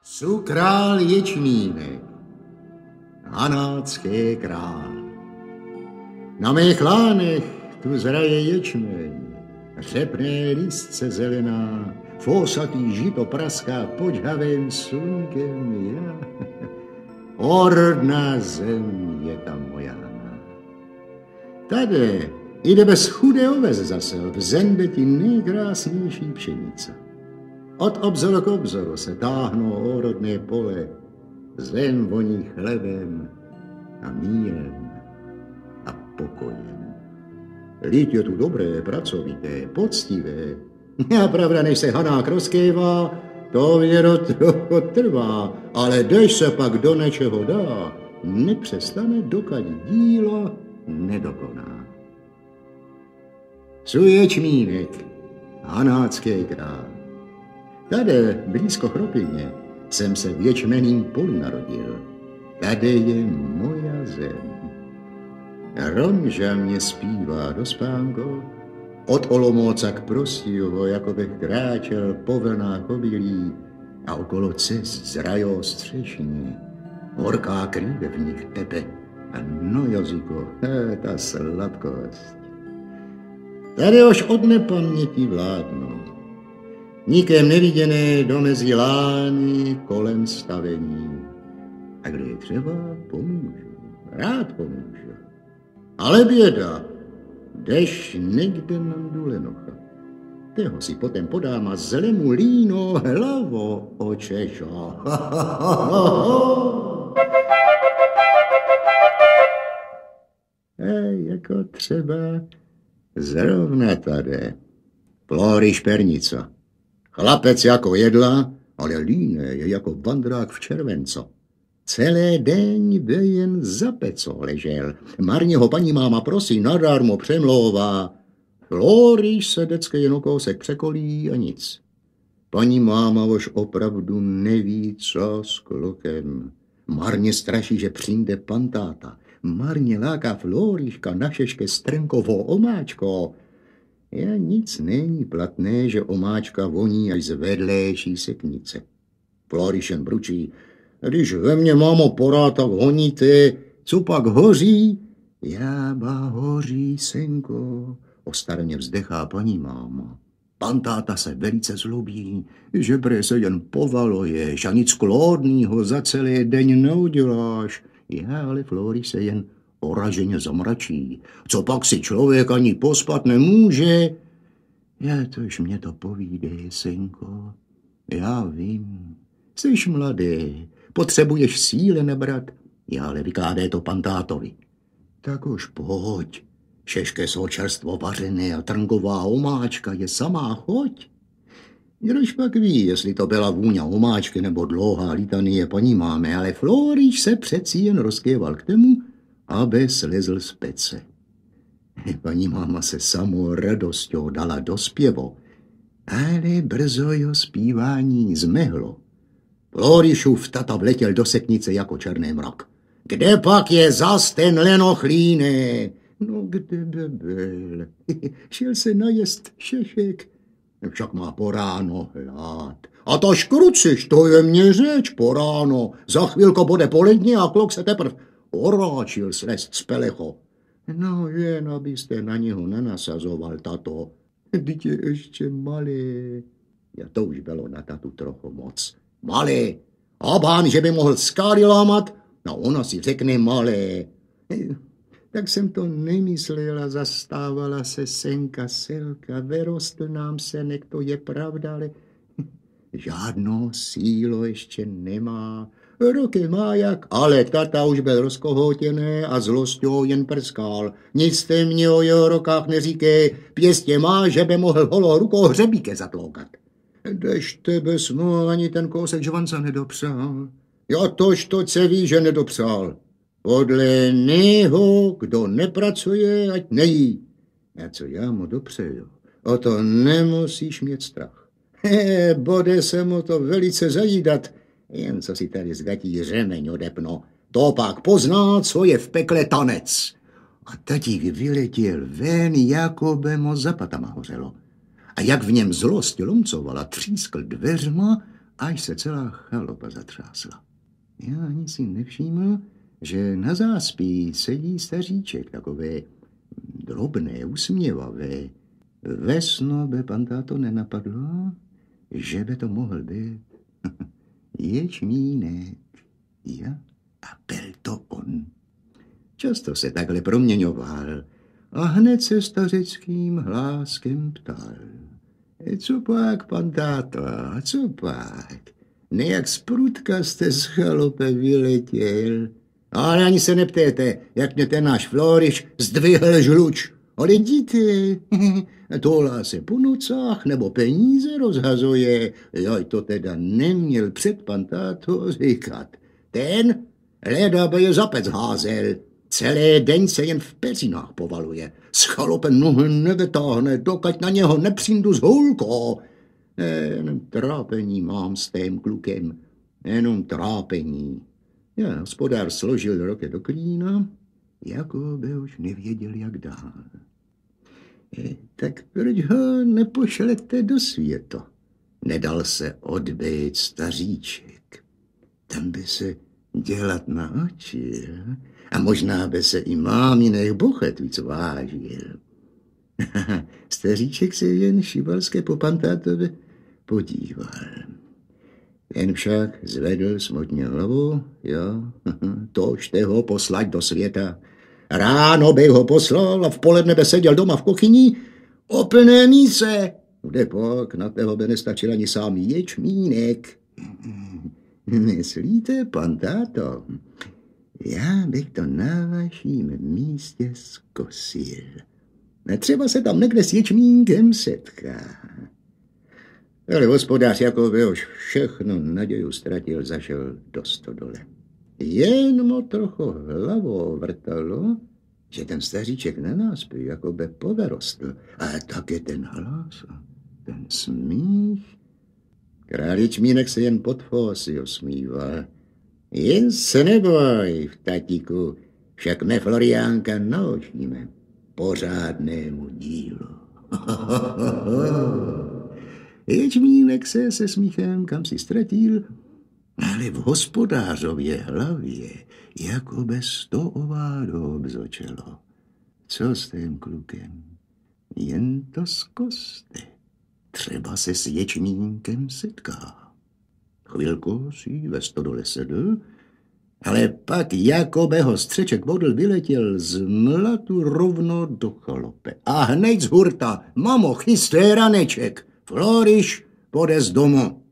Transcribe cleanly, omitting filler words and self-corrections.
Su král ječmínek, hanácké král. Na mých lánech tu zraje ječmeň, řepné listce zelená, fosatý žito praská pod žhavým slunkem já. Orná zem je tam moja. Tady jde bez chudé oves zase v zende ti nejkrásnější pšenice. Od obzoru k obzoru se táhnou orodné pole, zem voní chlebem a mírem a pokojem. Lid je tu dobré, pracovité, poctivé. A pravda, než se hanák rozkévá, to věro trochu trvá, ale když se pak do něčeho dá, nepřestane, dokud dílo nedokoná. Su ječmínek, hanácký král. Tady, blízko Chropivně, jsem se v ječmeným polu narodil. Tady je moja zem. Romža mě zpívá do spánku, od Olomouca k Prostějovu, jako bych kráčel po vlnách obilí a okolo cest zrajou střešní. Horká krýve v nich tepe a no jazyko, ta sladkost. Tady už od nepaměti vládnou. Nikem neviděné domezí lány kolem stavení. A kde je třeba, pomůžu, rád pomůžu. Ale běda, jdeš někde na Dulenocha. Teho si potom podám a zlemu líno hlavo očešo. Jako třeba zrovna tady. Plory špernica. Chlapec jako jedla, ale líné je jako vandrák v červenco. Celé den by jen za peco ležel. Marně ho paní máma prosí, nadarmo přemlouvá. Floriš se vždycky jen o kousek překolí a nic. Paní máma už opravdu neví, co s klukem. Marně straší, že přijde pan táta. Marně láká Floriška na šeške strnkovou omáčko. Já nic není platné, že omáčka voní až z vedlejší seknice. Floriš jen bručí. Když ve mně, mámo, porád tak honíte, co pak hoří? Jába hoří, senko, ostarně vzdechá paní máma. Pan táta se velice zlobí, že bre se jen povaluješ a nic klódnýho za celý den neuděláš. Já ale Floriš se jen oraženě zamračí. Co pak si člověk ani pospat nemůže? Já tož mě to povídej, synko. Já vím, jsi mladý, potřebuješ síly nebrat. Já ale vykládej to pan tátovi. Tak už pojď. Šešky jsou čerstvo vařené a trnková omáčka je samá choď. Když pak ví, jestli to byla vůně omáčky nebo dlouhá litanie paní mámy, ale Floriš se přeci jen rozkéval k tomu, aby slezl z pece. Paní máma se samou radosťou dala do zpěvu, ale brzo jo zpívání zmehlo. Florišův tata vletěl do seknice jako černý mrak. Kde pak je zas ten lenoch líný? No kde by byl? Šel se najest šešek. Však má po ráno hlad. A to škruciš, to je mě řeč po ráno. Za chvilko bude poledně a klok se teprv oráčil slest z pelecho. No jen, abyste na něho nenasazoval, tato. Vždyť je ještě malý. Ja to už bylo na tatu trochu moc. Malý. A bán, že by mohl skály lámat? No ona si řekne malé. Tak jsem to nemyslela, zastávala se senka Selka, vyrostl nám senek, to je pravda, ale žádnou sílu ještě nemá. Ruky má jak, ale tata už byl rozkohotěný a zlosťou jen prskal. Nic jste mě o jeho rokách neříkej, pěstě má, že by mohl holou rukou hřebíke zatloukat. Dež tebe smo ani ten kousek žvanca nedopřál. Já tož to se ví, že nedopřál. Podle něho, kdo nepracuje, ať nejí. A co já mu dopřeju, o to nemusíš mít strach. Bude se mu to velice zajídat, jen co si tady zgatí řemeň odepno. To pak pozná, co je v pekle tanec. A tatík vyletěl ven, jako by mu za patama hořelo. A jak v něm zlost lomcovala, třískl dveřma až se celá chalupa zatřásla. Já ani si nevšiml, že na záspí sedí staříček, takové drobné, usměvavé. Ve snu by pan táto nenapadlo, že by to mohl být Ječmínek. Ja? A byl to on. Často se takhle proměňoval a hned se stařeckým hláskem ptal. Co pak, pan táto, co pak? Nejak z prudka jste z chalupy vyletěl. Ale ani se neptejte, jak mě ten náš Floriš zdvihl žluč. Ale díte, tohle se po nocách nebo peníze rozhazuje. Joj, to teda neměl před pan táto říkat. Ten leda by je za pec házel. Celý den se jen v peřinách povaluje. Z chalupy nohy nevytáhne, dokud na něho nepřijdu z hulko. Jenom trápení mám s tím klukem. Jenom trápení. Já, hospodář složil ruky do klína, jako by už nevěděl, jak dál. Tak proč ho nepošlete do světa? Nedal se odbejt staříček. Tam by se dělat na oči a možná by se i máminých buchet víc vážil. Staříček se jen šibalské po pantátovi podíval. Jen však zvedl smutně hlavu, jo, tožte ho poslať do světa. Ráno bych ho poslal a v poledne by seděl doma v kuchyni o plné míse, kde pak na toho by nestačil ani sám ječmínek. Myslíte, pan táto, já bych to na vaším místě zkusil. Třeba se tam někde s ječmínkem setká. Ale hospodář, jako by už všechno naděju ztratil, zašel do stodole. Jen mu trochu hlavou vrtalo, že ten staříček na náspí jako by poverostl. A taky ten hlas, ten smích. Král Ječmínek se jen pod fosy osmíval. Jen se neboj, tatíku, však me Floriánka naučíme pořádnému dílu. Ječmínek se smíchem kam si ztratil, ale v hospodářově hlavě jako bez to ovádo obzočelo. Co s tím klukem? Jen to zkuste. Třeba se s Ječmínkem setká. Chvilku si ve stodole sedl, ale pak jakoby ho střeček vodl vyletěl z mlatu rovno do chalupy. A hned z hurta, mamo, chystej raneček, Floriš půjde z domu.